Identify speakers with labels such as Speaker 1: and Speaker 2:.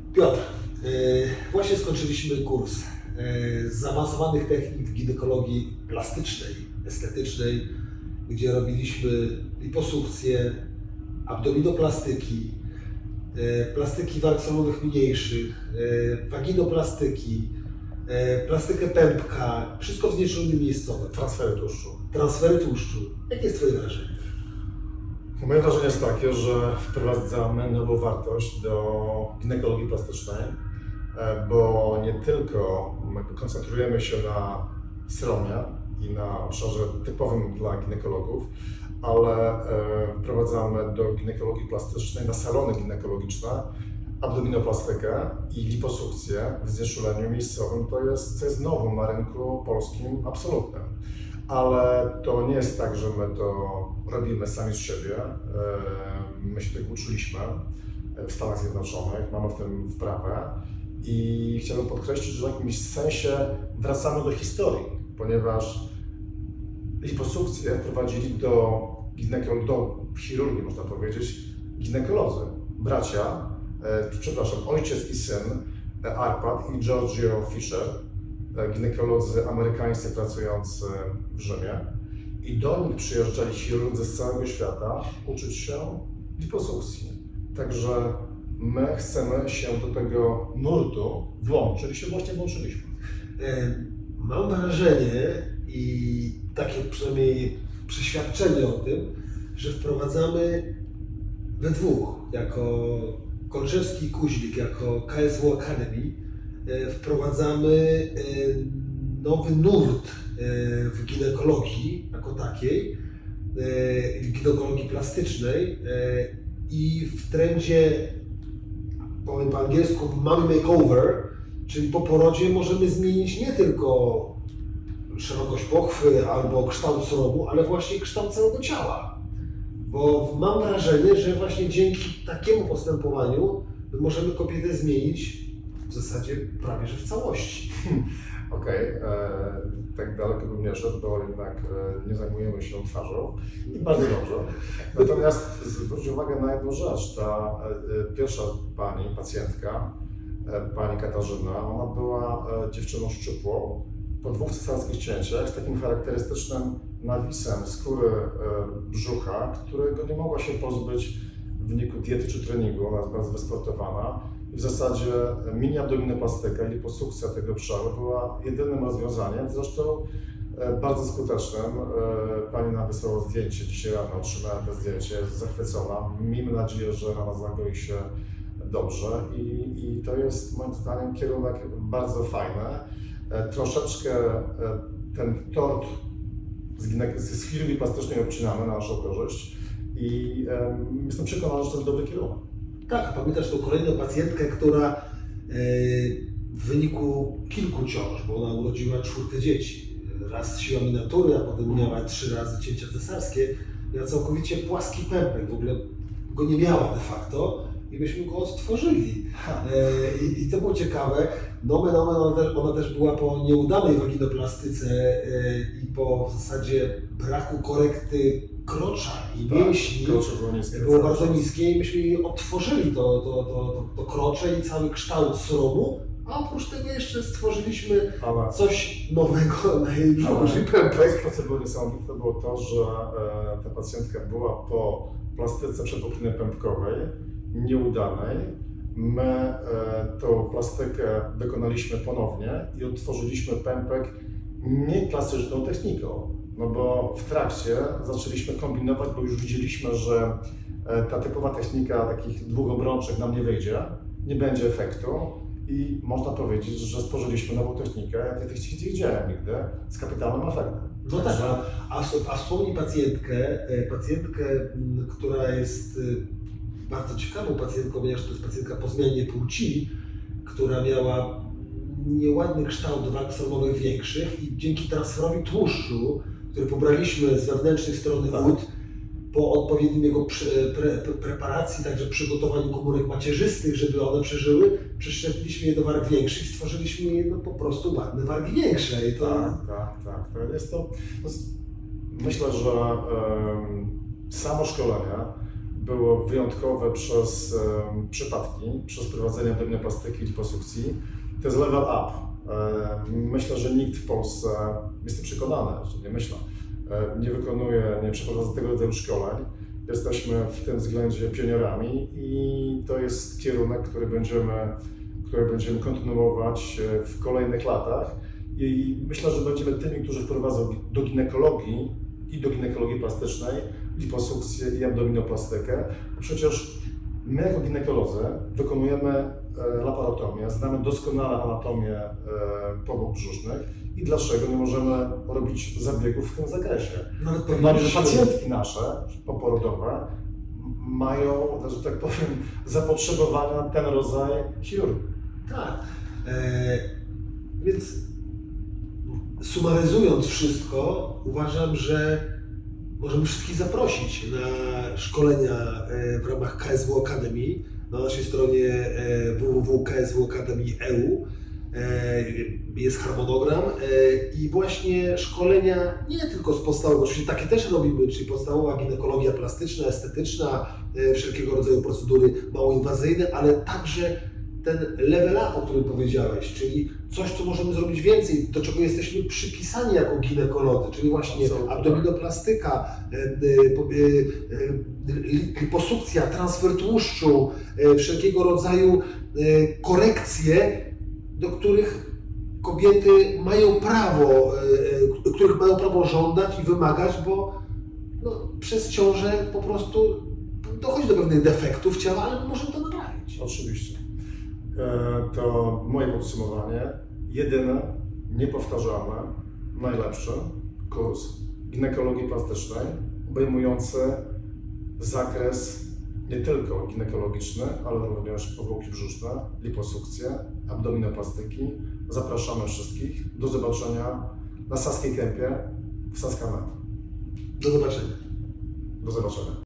Speaker 1: Piotr, właśnie skończyliśmy kurs zaawansowanych technik ginekologii plastycznej, estetycznej, gdzie robiliśmy liposukcję, abdominoplastyki, plastyki warg salowych mniejszych, waginoplastyki, plastykę pępka, wszystko w znieczuleniu miejscowym.
Speaker 2: Transfery tłuszczu.
Speaker 1: Transfery tłuszczu. Jakie jest Twoje wrażenie?
Speaker 2: Moje wrażenie jest takie, że wprowadzamy nową wartość do ginekologii plastycznej, bo nie tylko koncentrujemy się na seromie i na obszarze typowym dla ginekologów, ale wprowadzamy do ginekologii plastycznej, na salony ginekologiczne, abdominoplastykę i liposukcję w znieczuleniu miejscowym. To jest nowum na rynku polskim absolutnym. Ale to nie jest tak, że my to robimy sami z siebie. My się tego uczyliśmy w Stanach Zjednoczonych, mamy w tym wprawę i chciałbym podkreślić, że w jakimś sensie wracamy do historii, ponieważ liposukcję wprowadzili do chirurgii, można powiedzieć, ginekolodzy, bracia, ojciec i syn, Arpad i Giorgio Fischer, ginekolodzy amerykańscy pracujący w Rzymie, i do nich przyjeżdżali chirurdzy z całego świata uczyć się liposukcji. Także my chcemy się do tego nurtu włączyć i się właśnie włączyliśmy.
Speaker 1: Mam wrażenie i takie przynajmniej przeświadczenie o tym, że wprowadzamy we dwóch, jako Kolczewski i Kuźlik, jako KSW Academy, wprowadzamy nowy nurt w ginekologii jako takiej, w ginekologii plastycznej i w trendzie, powiem po angielsku, mommy makeover, czyli po porodzie możemy zmienić nie tylko szerokość pochwy albo kształt sromu, ale właśnie kształt całego ciała. Bo mam wrażenie, że właśnie dzięki takiemu postępowaniu możemy kobietę zmienić w zasadzie prawie że w całości.
Speaker 2: Okej, tak daleko bym nie szedł, bo jednak nie zajmujemy się twarzą i bardzo dobrze. Natomiast zwróć uwagę na jedną rzecz. Ta pierwsza pani, pacjentka, pani Katarzyna, ona była dziewczyną szczupłą, po 2 cesarskich cięciach z takim charakterystycznym nawisem skóry brzucha, którego nie mogła się pozbyć w wyniku diety czy treningu. Ona jest bardzo wysportowana. I w zasadzie mini abdominoplastyka i liposukcja tego obszaru była jedynym rozwiązaniem, zresztą bardzo skutecznym. Pani nam wysłała zdjęcie, dzisiaj rano otrzymałem to zdjęcie, jest zachwycona. Miejmy nadzieję, że ona zagoi się dobrze i to jest moim zdaniem kierunek bardzo fajny. Troszeczkę ten tort z chirurgii plastycznej obcinamy na naszą korzyść i jestem przekonany, że to jest dobry kierunek.
Speaker 1: Tak, pamiętasz tą kolejną pacjentkę, która w wyniku kilku ciąż, bo ona urodziła 4 dzieci, raz siłami natury, a potem miała 3 razy cięcia cesarskie, miała całkowicie płaski pępek, w ogóle go nie miała de facto i myśmy go odtworzyli. I to było ciekawe. Nomen omen, ona też była po nieudanej waginoplastyce i po w zasadzie braku korekty krocza i mięśni.
Speaker 2: Krocze
Speaker 1: było bardzo niskie i myśmy odtworzyli to krocze i cały kształt sromu, a oprócz tego jeszcze stworzyliśmy coś nowego na jej brzuchu.
Speaker 2: Co było niesamowite, było to, że ta pacjentka była po plastyce przepuklinej pępkowej, nieudanej. My tą plastykę wykonaliśmy ponownie i odtworzyliśmy pępek nie klasyczną techniką. No bo w trakcie zaczęliśmy kombinować, bo już widzieliśmy, że ta typowa technika takich 2 obrączek nam nie wyjdzie, nie będzie efektu i można powiedzieć, że stworzyliśmy nową technikę. Ja tej techniki nie widziałem nigdy, z kapitalnym efektem.
Speaker 1: No tak, a wspomnij pacjentkę, która jest bardzo ciekawą pacjentką, ponieważ to jest pacjentka po zmianie płci, która miała nieładny kształt warg salowych większych i dzięki transferowi tłuszczu, który pobraliśmy z wewnętrznej strony ud, po odpowiednim jego preparacji, także przygotowaniu komórek macierzystych, żeby one przeżyły, przeszczepiliśmy je do warg większych i stworzyliśmy je po prostu ładne wargi większe. I to...
Speaker 2: Tak. Myślę, że samo szkolenie było wyjątkowe przez przypadki, przez prowadzenie abdominoplastyki i liposukcji, to jest level up. Myślę, że nikt w Polsce, jestem przekonany, że nie myślę, nie wykonuje, nie przeprowadza tego rodzaju szkoleń. Jesteśmy w tym względzie pionierami i to jest kierunek, który będziemy kontynuować w kolejnych latach. I myślę, że będziemy tymi, którzy wprowadzą do ginekologii i do ginekologii plastycznej liposukcję i abdominoplastykę. Bo przecież my jako ginekolodzy wykonujemy laparotomię, znamy doskonale anatomię powłok brzusznych i dlaczego nie możemy robić zabiegów w tym zakresie? Nawet że pacjentki nasze poporodowe mają, że tak powiem, zapotrzebowania na ten rodzaj chirurgii.
Speaker 1: Tak. Więc sumaryzując wszystko, uważam, że możemy wszystkich zaprosić na szkolenia w ramach KSW Academy na naszej stronie www.kswacademy.eu. Jest harmonogram i właśnie szkolenia nie tylko z podstawowych, oczywiście takie też robimy, czyli podstawowa ginekologia plastyczna, estetyczna, wszelkiego rodzaju procedury małoinwazyjne, ale także ten level up, o którym powiedziałeś, czyli coś, co możemy zrobić więcej, do czego jesteśmy przypisani jako ginekolodzy, czyli właśnie abdominoplastyka, liposukcja, transfer tłuszczu, wszelkiego rodzaju korekcje, do których kobiety mają prawo, których mają prawo żądać i wymagać, bo przez ciążę po prostu dochodzi do pewnych defektów ciała, ale możemy to naprawić.
Speaker 2: Oczywiście. To moje podsumowanie. Jedyny, niepowtarzalny, najlepszy kurs ginekologii plastycznej obejmujący zakres nie tylko ginekologiczny, ale również powłoki brzuszne, liposukcję, abdominoplastyki. Zapraszamy wszystkich. Do zobaczenia na Saskiej Kępie w Saskamet.
Speaker 1: Do zobaczenia.
Speaker 2: Do zobaczenia.